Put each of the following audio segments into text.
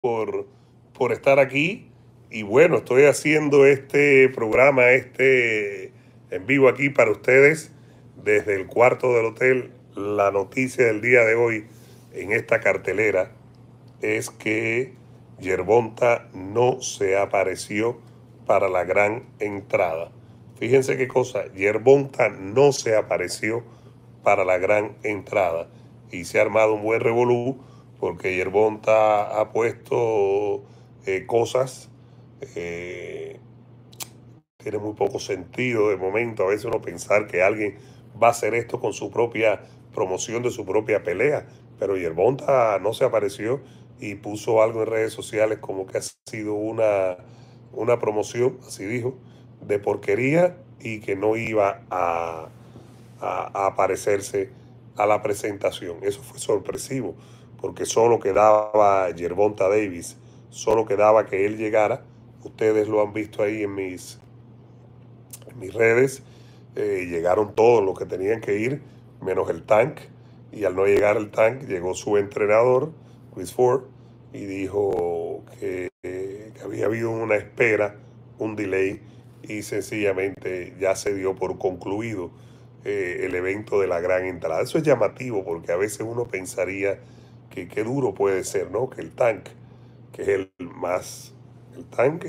por, por estar aquí. Y bueno, estoy haciendo este programa, en vivo aquí para ustedes desde el cuarto del hotel. La noticia del día de hoy en esta cartelera es que Yerbonta no se apareció para la gran entrada. Fíjense qué cosa, Yerbonta no se apareció para la gran entrada y se ha armado un buen revolú porque Yerbonta ha puesto cosas, eh, tiene muy poco sentido de momento. A veces uno pensar que alguien va a hacer esto con su propia promoción de su propia pelea, pero Yerbonta no se apareció y puso algo en redes sociales como que ha sido una promoción, así dijo, de porquería y que no iba a aparecerse a la presentación. Eso fue sorpresivo, porque solo quedaba Yerbonta Davis, solo quedaba que él llegara. Ustedes lo han visto ahí en mis redes. Llegaron todos los que tenían que ir, menos el Tank, y al no llegar el Tank, llegó su entrenador, Chris Ford, y dijo que había habido una espera, un delay, y sencillamente ya se dio por concluido el evento de la gran entrada. Eso es llamativo porque a veces uno pensaría que qué duro puede ser, ¿no? Que el Tank, que es el Tank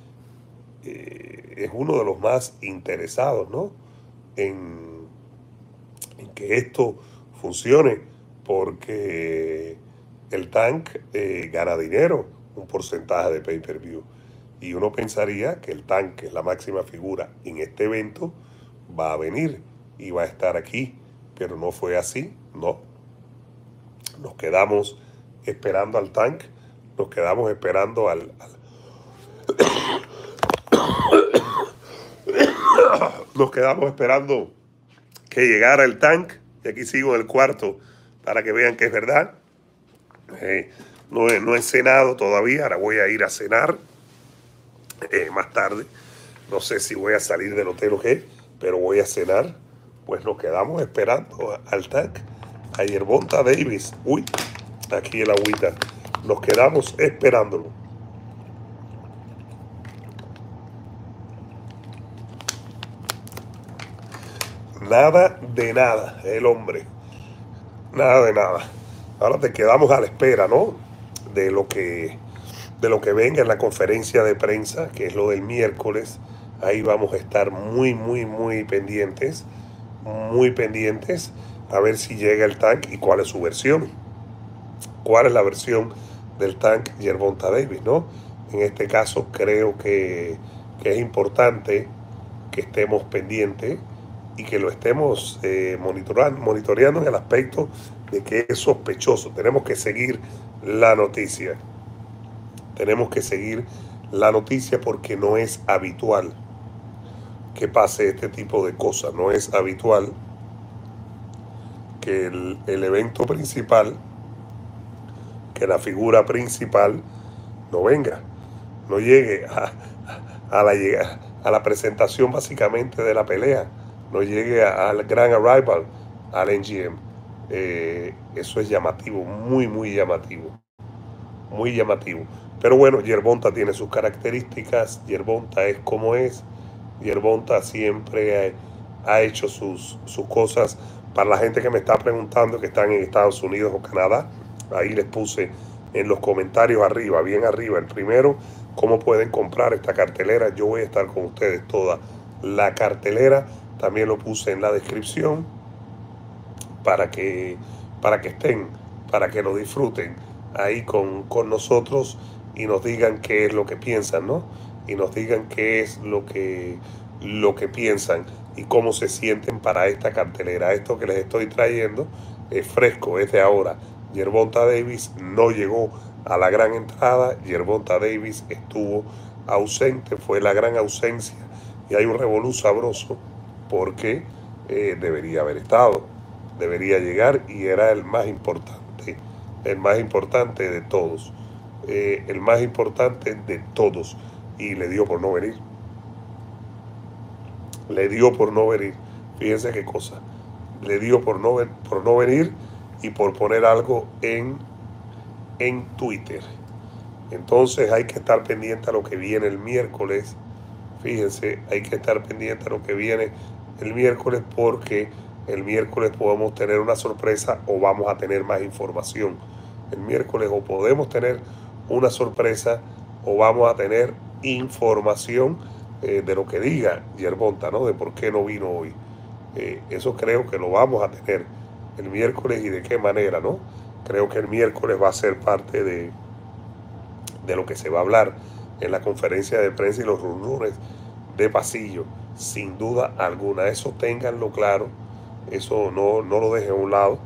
es uno de los más interesados, ¿no? En, en que esto funcione, porque el Tank gana dinero, un porcentaje de pay-per-view. Y uno pensaría que el Tank, que es la máxima figura en este evento, va a venir y va a estar aquí, pero no fue así, no. Nos quedamos esperando al Tank, nos quedamos esperando nos quedamos esperando que llegara el Tank, y aquí sigo en el cuarto para que vean que es verdad. No he cenado todavía, ahora voy a ir a cenar más tarde. No sé si voy a salir del hotel o qué, pero voy a cenar. Pues nos quedamos esperando al Tank, a Yerbonta Davis. Uy, aquí el agüita. Nos quedamos esperándolo. Nada de nada, el hombre. Nada de nada. Ahora te quedamos a la espera, ¿no? De lo que, de lo que venga en la conferencia de prensa, que es lo del miércoles. Ahí vamos a estar muy pendientes. Muy pendientes a ver si llega el Tank y cuál es su versión. ¿Cuál es la versión del Tank Yerbonta Davis, no? En este caso creo que es importante que estemos pendientes y que lo estemos monitoreando en el aspecto de que es sospechoso. Tenemos que seguir la noticia. Tenemos que seguir la noticia porque no es habitual que pase este tipo de cosas. No es habitual que el evento principal, que la figura principal no venga, no llegue a la presentación básicamente de la pelea, no llegue al Grand Arrival, al NGM. Eso es llamativo, muy llamativo, muy llamativo. Pero bueno, Yerbonta tiene sus características, Yerbonta es como es, Yerbonta siempre ha hecho sus cosas. Para la gente que me está preguntando que están en Estados Unidos o Canadá, ahí les puse en los comentarios arriba, bien arriba, el primero, cómo pueden comprar esta cartelera. Yo voy a estar con ustedes toda la cartelera. También lo puse en la descripción para que, estén, para que lo disfruten ahí con nosotros y nos digan qué es lo que piensan, ¿no? Y nos digan qué es lo que piensan y cómo se sienten para esta cartelera. Esto que les estoy trayendo es fresco, es de ahora. Yerbonta Davis no llegó a la gran entrada, Yerbonta Davis estuvo ausente, fue la gran ausencia, y hay un revolú sabroso porque debería haber estado, debería llegar y era el más importante de todos, el más importante de todos, y le dio por no venir. Le dio por no venir. Fíjense qué cosa. Le dio por no venir y por poner algo en Twitter. Entonces hay que estar pendiente a lo que viene el miércoles. Fíjense, hay que estar pendiente a lo que viene el miércoles, porque el miércoles podemos tener una sorpresa o vamos a tener más información. El miércoles o podemos tener una sorpresa o vamos a tener información de lo que diga Yerbonta, ¿no? De por qué no vino hoy. Eso creo que lo vamos a tener el miércoles, y de qué manera, ¿no? Creo que el miércoles va a ser parte de lo que se va a hablar en la conferencia de prensa y los rumores de pasillo, sin duda alguna. Eso ténganlo claro, eso no lo dejen a un lado.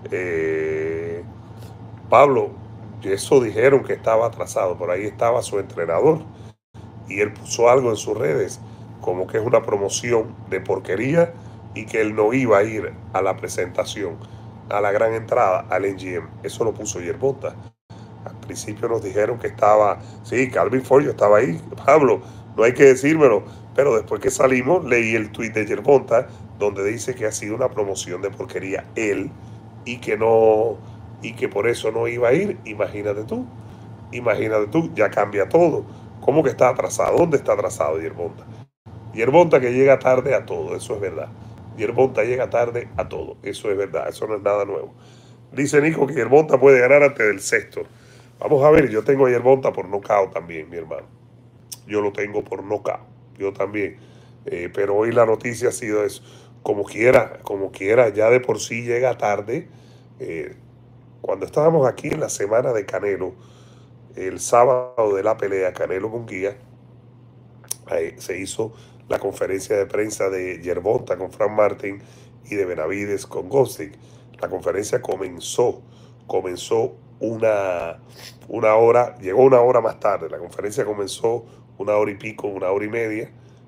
Pablo, eso dijeron que estaba atrasado, por ahí estaba su entrenador y él puso algo en sus redes como que es una promoción de porquería y que él no iba a ir a la presentación, a la gran entrada al NGM. Eso lo puso Yerbonta. Al principio nos dijeron que estaba, sí, Calvin Ford, yo estaba ahí, Pablo, no hay que decírmelo, pero después que salimos leí el tuit de Yerbonta donde dice que ha sido una promoción de porquería él y que no, y que por eso no iba a ir. Imagínate tú, ya cambia todo. ¿Cómo que está atrasado? ¿Dónde está atrasado Yerbonta? Yerbonta que llega tarde a todo, eso es verdad. Yerbonta llega tarde a todo, eso es verdad, eso no es nada nuevo. Dice Nico que Yerbonta puede ganar antes del sexto. Vamos a ver, yo tengo a Yerbonta por nocaut también, mi hermano. Yo lo tengo por nocaut, yo también. Pero hoy la noticia ha sido eso. Como quiera, ya de por sí llega tarde. Cuando estábamos aquí en la semana de Canelo, el sábado de la pelea Canelo Munguía, se hizo la conferencia de prensa de Yerbonta con Frank Martin y de Benavides con Gostic. La conferencia comenzó una hora, llegó una hora más tarde. La conferencia comenzó una hora y pico, una hora y media,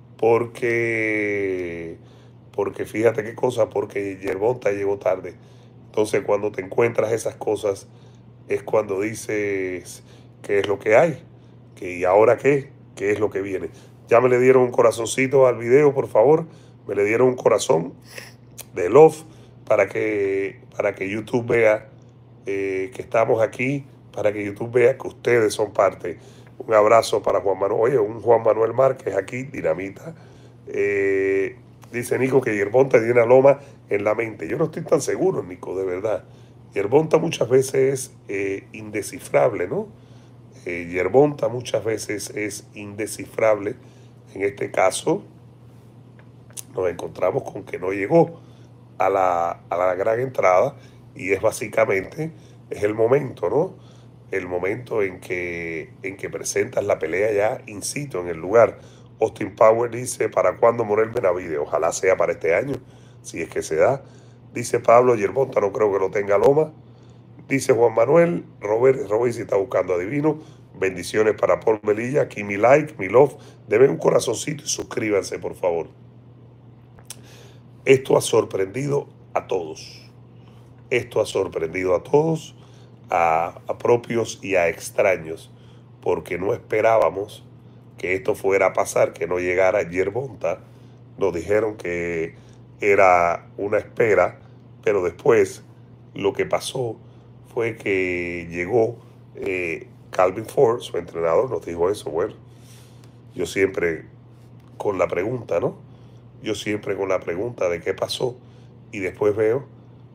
porque fíjate qué cosa, porque Yerbonta llegó tarde. Entonces cuando te encuentras esas cosas es cuando dices qué es lo que hay, y ahora qué es lo que viene. Ya me le dieron un corazoncito al video, por favor. Me le dieron un corazón de love para que YouTube vea que estamos aquí, para que YouTube vea que ustedes son parte. Un abrazo para Juan Manuel. Oye, un Juan Manuel Márquez aquí, dinamita. Dice Nico que Yerbonta tiene a Loma en la mente. Yo no estoy tan seguro, Nico, de verdad. Yerbonta muchas veces es indescifrable, ¿no? Yerbonta muchas veces es indescifrable. En este caso, nos encontramos con que no llegó a la gran entrada, y es básicamente, es el momento, ¿no? El momento en que presentas la pelea ya in situ, en el lugar. Austin Power dice, ¿para cuándo Morel Benavides? Ojalá sea para este año, si es que se da. Dice Pablo, Yerbonta no creo que lo tenga Loma. Dice Juan Manuel, Robert si está buscando adivino. Bendiciones para Paul Melilla. Aquí mi like, mi love. Deben un corazoncito y suscríbanse, por favor. Esto ha sorprendido a todos. Esto ha sorprendido a todos, a propios y a extraños, porque no esperábamos que esto fuera a pasar, que no llegara Yerbonta. Nos dijeron que era una espera, pero después lo que pasó fue que llegó Calvin Ford, su entrenador, nos dijo eso. Bueno, yo siempre con la pregunta, ¿no? Yo siempre con la pregunta de qué pasó, y después veo,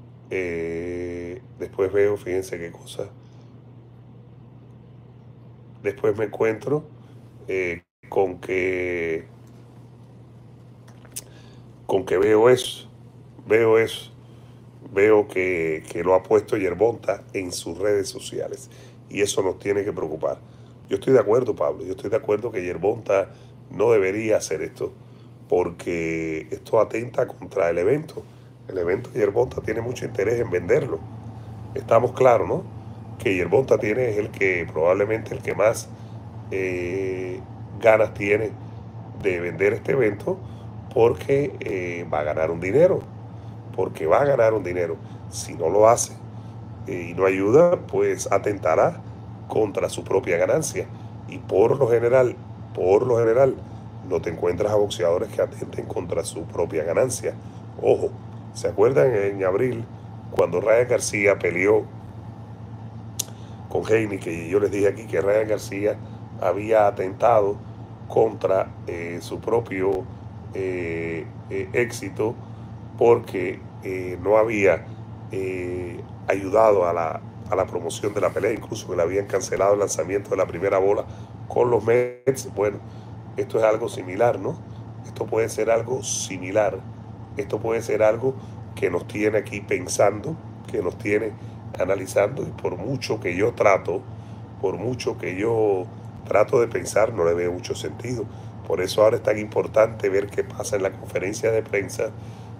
fíjense qué cosa, después me encuentro con que veo que lo ha puesto Yerbonta en sus redes sociales, y eso nos tiene que preocupar. Yo estoy de acuerdo, Pablo, yo estoy de acuerdo que Yerbonta no debería hacer esto, porque esto atenta contra el evento. El evento de Yerbonta tiene mucho interés en venderlo. Estamos claros, ¿no? Que Yerbonta es el que, probablemente el que más ganas tiene de vender este evento, porque va a ganar un dinero. Si no lo hace y no ayuda, pues atentará contra su propia ganancia. Y por lo general, no te encuentras a boxeadores que atenten contra su propia ganancia. Ojo, ¿se acuerdan en abril cuando Ryan García peleó con Heini, que yo les dije aquí que Ryan García había atentado contra su propio éxito porque no había ayudado a la promoción de la pelea, incluso que le habían cancelado el lanzamiento de la primera bola con los Mets. Bueno, esto es algo similar, ¿no? Esto puede ser algo similar. Esto puede ser algo que nos tiene aquí pensando, que nos tiene analizando, y por mucho que yo trato de pensar, no le veo mucho sentido. Por eso ahora es tan importante ver qué pasa en la conferencia de prensa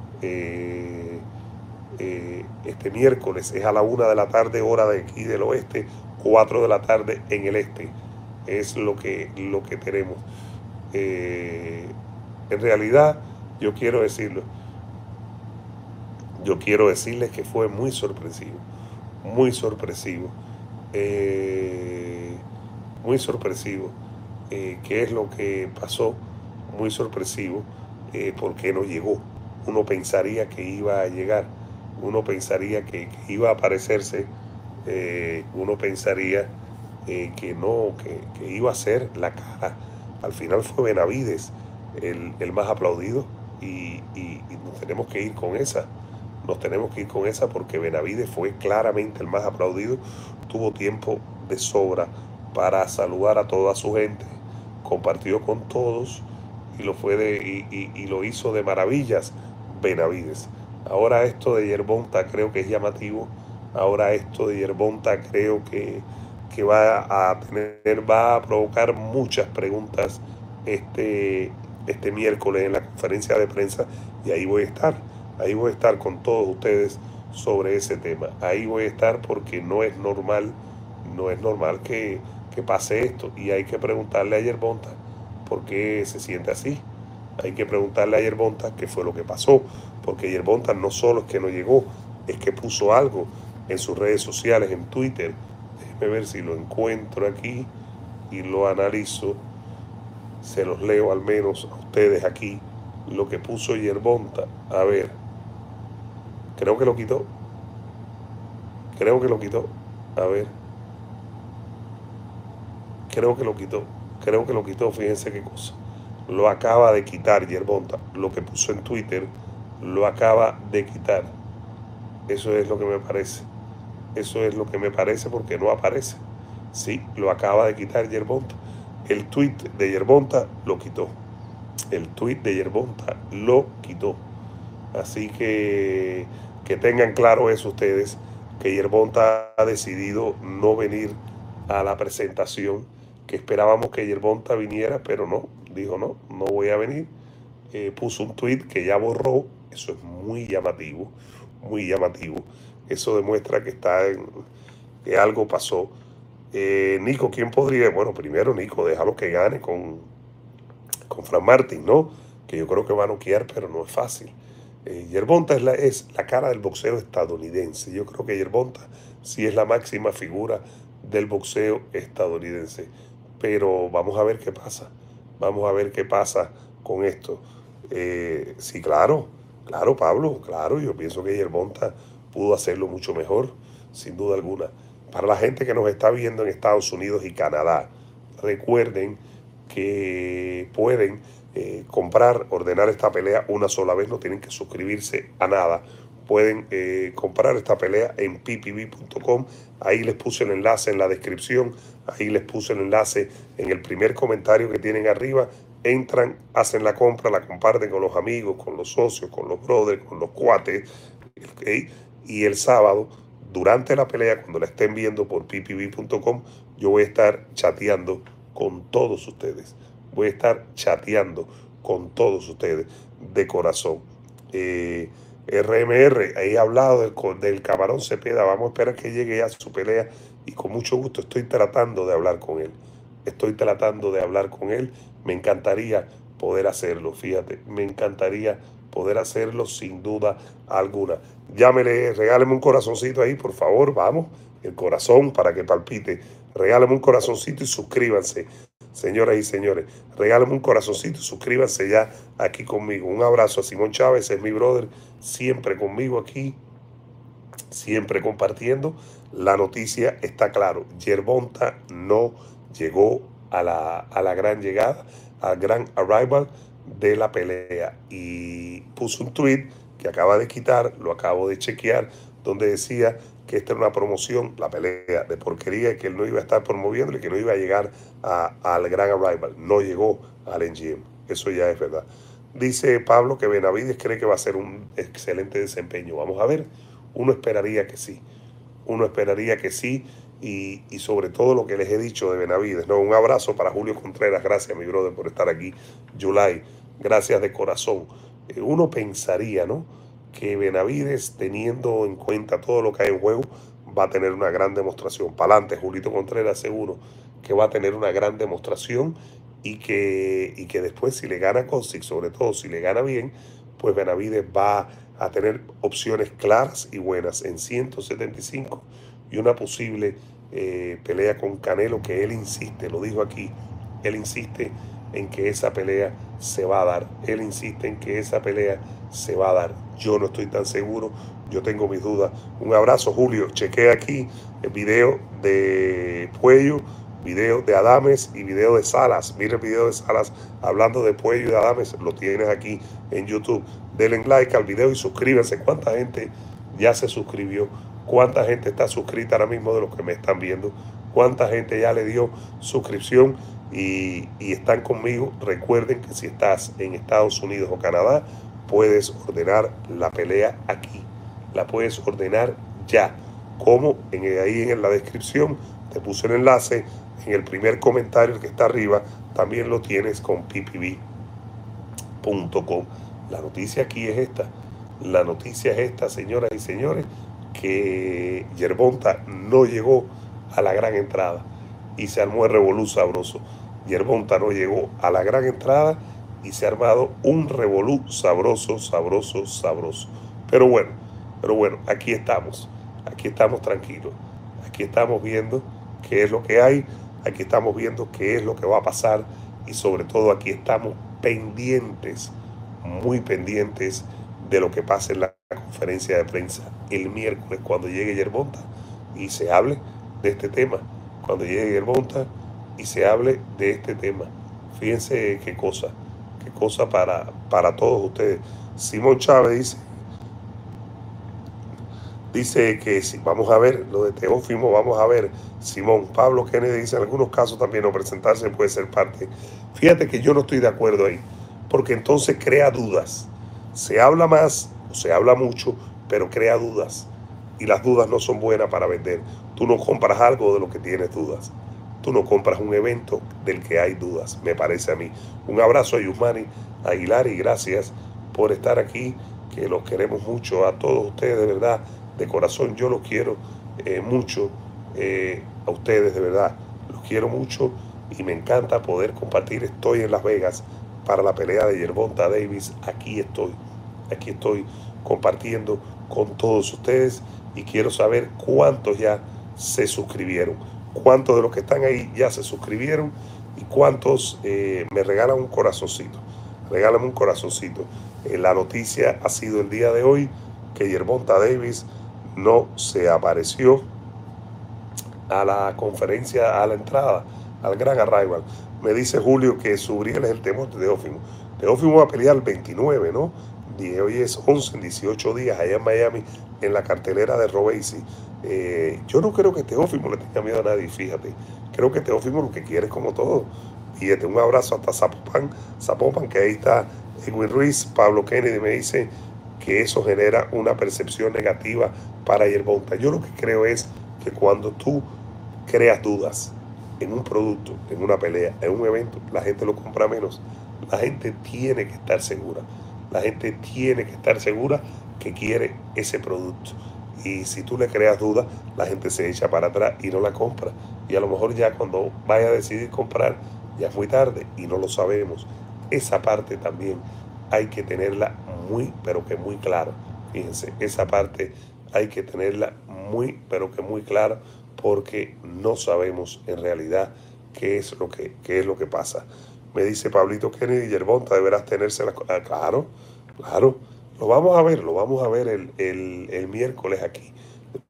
este miércoles. Es a la 1 de la tarde, hora de aquí del oeste, 4 de la tarde en el este. Es lo que tenemos. En realidad, yo quiero decirles que fue muy sorpresivo, muy sorpresivo, muy sorpresivo. ¿Qué es lo que pasó? Muy sorpresivo, porque no llegó. Uno pensaría que iba a llegar, uno pensaría que iba a aparecerse, uno pensaría que no, que iba a ser la cara. Al final fue Benavides el más aplaudido, y nos tenemos que ir con esa. Nos tenemos que ir con esa porque Benavides fue claramente el más aplaudido. Tuvo tiempo de sobra para saludar a toda su gente, compartió con todos y lo hizo de maravillas Benavides. Ahora esto de Yerbonta creo que es llamativo. Ahora esto de Yerbonta creo que va a provocar muchas preguntas este miércoles en la conferencia de prensa, y ahí voy a estar con todos ustedes sobre ese tema. Ahí voy a estar porque no es normal que pase esto, y hay que preguntarle a Yerbonta por qué se siente así. Hay que preguntarle a Yerbonta qué fue lo que pasó, porque Yerbonta no solo es que no llegó, es que puso algo en sus redes sociales, en Twitter. Déjenme ver si lo encuentro aquí y lo analizo. Se los leo al menos a ustedes aquí, lo que puso Yerbonta. A ver, creo que lo quitó. A ver, creo que lo quitó, fíjense qué cosa. Lo acaba de quitar Yerbonta. Lo que puso en Twitter lo acaba de quitar. Eso es lo que me parece. Eso es lo que me parece, porque no aparece. Sí, lo acaba de quitar Yerbonta. El tweet de Yerbonta lo quitó. Así que tengan claro eso ustedes, que Yerbonta ha decidido no venir a la presentación, que esperábamos que Yerbonta viniera, pero no, dijo no voy a venir. Puso un tweet que ya borró. Eso es muy llamativo, muy llamativo. Eso demuestra que algo pasó. Nico, ¿quién podría? Bueno, primero Nico, déjalo que gane con Frank Martin, ¿no? Que yo creo que va a noquear, pero no es fácil. Yerbonta es la cara del boxeo estadounidense. Yo creo que Yerbonta sí es la máxima figura del boxeo estadounidense. Pero vamos a ver qué pasa. Vamos a ver qué pasa con esto. Sí, claro, Pablo, claro. Yo pienso que Yerbonta pudo hacerlo mucho mejor, sin duda alguna. Para la gente que nos está viendo en Estados Unidos y Canadá, recuerden que pueden ordenar esta pelea una sola vez, no tienen que suscribirse a nada. Pueden comprar esta pelea en ppv.com. Ahí les puse el enlace en la descripción, ahí les puse el enlace en el primer comentario que tienen arriba. Entran, hacen la compra, la comparten con los amigos, con los socios, con los brothers, con los cuates, ¿okay? Y el sábado, durante la pelea, cuando la estén viendo por ppv.com, yo voy a estar chateando con todos ustedes. Voy a estar chateando con todos ustedes de corazón. RMR, ahí he hablado del Camarón Cepeda. Vamos a esperar que llegue ya su pelea, y con mucho gusto estoy tratando de hablar con él. Me encantaría poder hacerlo, fíjate, me encantaría poder hacerlo sin duda alguna. Llámele, regáleme un corazoncito ahí, por favor, vamos, el corazón para que palpite. Regáleme un corazoncito y suscríbanse. Señoras y señores, regálenme un corazoncito y suscríbanse ya aquí conmigo. Un abrazo a Simón Chávez, es mi brother, siempre conmigo aquí siempre compartiendo. La noticia está claro, Gervonta no llegó a la gran llegada, al gran arrival de la pelea, y puso un tweet que acaba de quitar, lo acabo de chequear, donde decía que esta era una promoción, la pelea de porquería, y que él no iba a estar promoviendo y que no iba a llegar al gran arrival. No llegó al MGM, eso ya es verdad. Dice Pablo que Benavides cree que va a ser un excelente desempeño. Vamos a ver, uno esperaría que sí. Uno esperaría que sí, y sobre todo lo que les he dicho de Benavides, ¿no? Un abrazo para Julio Contreras, gracias mi brother por estar aquí. Yulay, gracias de corazón. Uno pensaría, ¿no?, que Benavides, teniendo en cuenta todo lo que hay en juego, va a tener una gran demostración. Para adelante, Julito Contreras seguro que va a tener una gran demostración, y que después, si le gana Costic, sobre todo si le gana bien, pues Benavides va a tener opciones claras y buenas en 175, y una posible pelea con Canelo, que él insiste, lo dijo aquí, él insiste en que esa pelea se va a dar, él insiste en que esa pelea se va a dar. Yo no estoy tan seguro, yo tengo mis dudas. Un abrazo, Julio. Chequea aquí el video de Puello, video de Adames y video de Salas. Mira el video de Salas hablando de Puello y de Adames, lo tienes aquí en YouTube. Denle like al video y suscríbanse. ¿Cuánta gente ya se suscribió? ¿Cuánta gente está suscrita ahora mismo de los que me están viendo? ¿Cuánta gente ya le dio suscripción y están conmigo? Recuerden que si estás en Estados Unidos o Canadá, puedes ordenar la pelea aquí. La puedes ordenar ya. Como ahí en la descripción te puse el enlace, en el primer comentario que está arriba, también lo tienes con ppb.com. La noticia aquí es esta. La noticia es esta, señoras y señores, que Gervonta no llegó a la gran entrada y se armó el revolú sabroso. Gervonta no llegó a la gran entrada y se ha armado un revolú sabroso, sabroso, sabroso. Pero bueno, aquí estamos tranquilos. Aquí estamos viendo qué es lo que hay, aquí estamos viendo qué es lo que va a pasar, y sobre todo aquí estamos pendientes, muy pendientes de lo que pase en la conferencia de prensa el miércoles, cuando llegue Gervonta y se hable de este tema. Cuando llegue Gervonta y se hable de este tema. Fíjense qué cosa para todos ustedes. Simón Chávez dice que si vamos a ver lo de Teófimo, vamos a ver. Simón Pablo Kennedy dice, en algunos casos también no presentarse puede ser parte. Fíjate que yo no estoy de acuerdo ahí, porque entonces crea dudas. Se habla más o se habla mucho, pero crea dudas, y las dudas no son buenas para vender. Tú no compras algo de lo que tienes dudas. Tú no compras un evento del que hay dudas, me parece a mí. Un abrazo a Yusmani Aguilar y gracias por estar aquí, que los queremos mucho a todos ustedes, de verdad, de corazón. Yo los quiero mucho a ustedes, de verdad. Los quiero mucho y me encanta poder compartir. Estoy en Las Vegas para la pelea de Gervonta Davis. Aquí estoy compartiendo con todos ustedes, y quiero saber cuántos ya se suscribieron. ¿Cuántos de los que están ahí ya se suscribieron? ¿Y cuántos me regalan un corazoncito? Regálame un corazoncito. La noticia ha sido el día de hoy que Gervonta Davis no se apareció a la conferencia, a la entrada, al gran arrival. Me dice Julio que Subriel es el temor de Teófimo. Teófimo va a pelear el 29, ¿no? Y hoy es 11, en 18 días, allá en Miami, en la cartelera de Robeisy. Yo no creo que Teófimo le tenga miedo a nadie, fíjate. Creo que Teófimo lo que quiere es como todo. Fíjate, un abrazo hasta Zapopan, que ahí está Edwin Ruiz. Pablo Kennedy me dice que eso genera una percepción negativa para Gervonta. Yo lo que creo es que cuando tú creas dudas en un producto, en una pelea, en un evento, la gente lo compra menos. La gente tiene que estar segura. La gente tiene que estar segura que quiere ese producto. Y si tú le creas dudas, la gente se echa para atrás y no la compra. Y a lo mejor ya cuando vaya a decidir comprar, ya es muy tarde y no lo sabemos. Esa parte también hay que tenerla muy, pero que muy clara. Fíjense, esa parte hay que tenerla muy, pero que muy clara, porque no sabemos en realidad qué es lo que pasa. Me dice Pablito Kennedy, Gervonta, deberás tenerse claro, lo vamos a ver el miércoles aquí.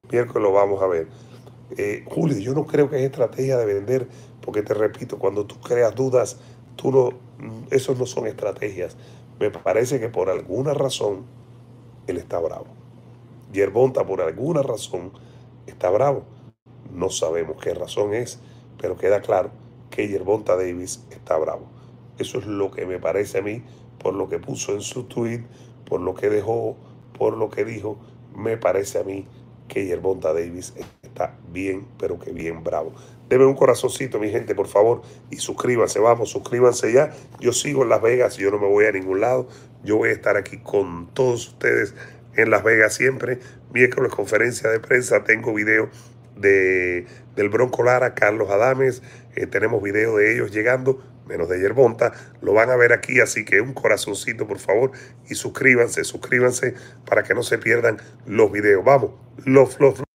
Miércoles lo vamos a ver. Julio, yo no creo que es estrategia de vender, porque te repito, cuando tú creas dudas, esos no son estrategias. Me parece que por alguna razón él está bravo. Yerbonta por alguna razón está bravo. No sabemos qué razón es, pero queda claro que Yerbonta Davis está bravo. Eso es lo que me parece a mí, por lo que puso en su tweet, por lo que dejó, por lo que dijo, me parece a mí que Yerbonta Davis está bien, pero que bien bravo. Deme un corazoncito, mi gente, por favor, y suscríbanse, vamos, suscríbanse ya. Yo sigo en Las Vegas, yo no me voy a ningún lado. Yo voy a estar aquí con todos ustedes en Las Vegas siempre. Miércoles conferencia de prensa, tengo video del Bronco Lara, Carlos Adames, tenemos video de ellos llegando, menos de Yerbonta, lo van a ver aquí, así que un corazoncito por favor y suscríbanse para que no se pierdan los videos. Vamos, love.